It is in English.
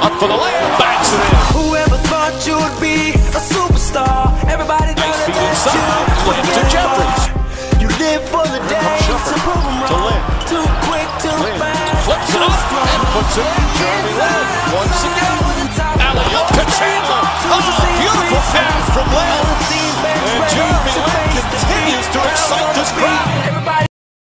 Up for the layup, backs it in. Whoever thought you would be a superstar? Everybody down Nice feet inside, Lynn to Jeffries. You live for the day to prove them To wrong. Lynn. Too quick, too Lynn fast, flips it too up strong. and puts it in. Jeremy Lin once again. Alley-oop to Chandler. Oh, beautiful pass from Lin. And Jeremy Lin continues to excite this crowd.